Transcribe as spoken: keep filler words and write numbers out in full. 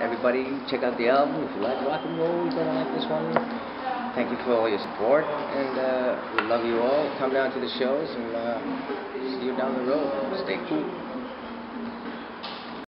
everybody, check out the album. If you like rock and roll, you're gonna like this one. Thank you for all your support, and uh, we love you all. Come down to the shows, and uh, see you down the road. Stay cool.